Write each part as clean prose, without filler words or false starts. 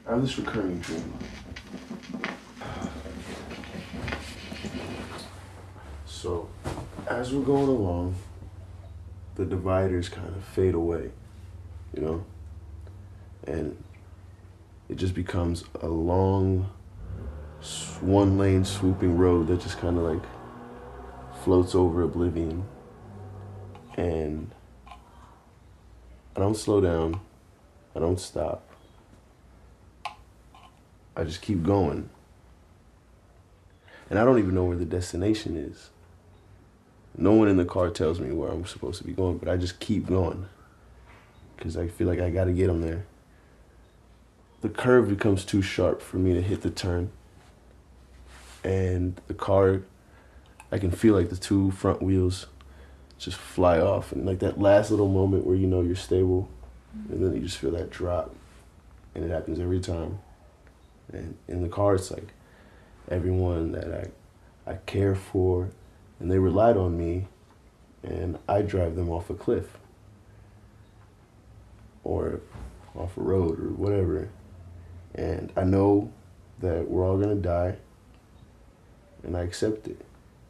I have this recurring dream. So, as we're going along, the dividers kind of fade away, you know? And it just becomes a long, one-lane swooping road that just kind of like floats over oblivion. And I don't slow down, I don't stop. I just keep going. And I don't even know where the destination is. No one in the car tells me where I'm supposed to be going, but I just keep going because I feel like I gotta get them there. The curve becomes too sharp for me to hit the turn. And the car, I can feel like the two front wheels just fly off. And like that last little moment where you know you're stable, and then you just feel that drop. And it happens every time. And in the car, it's like everyone that I care for, and they relied on me, and I drive them off a cliff or off a road or whatever. And I know that we're all gonna die, and I accept it.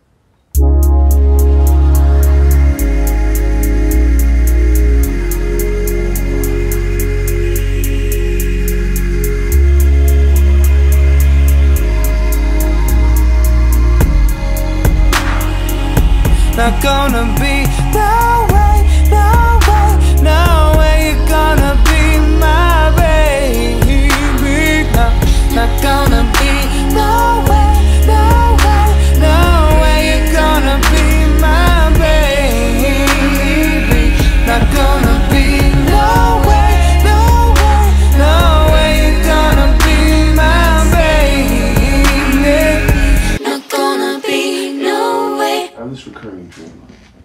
Not gonna be no way, no way, no way. You're gonna be my baby. No, not gonna be no way, no way, no way. You're gonna be my baby. Not gonna be no way, no way, no way. You're gonna be my baby. Not gonna be no way. I have this recurring dream.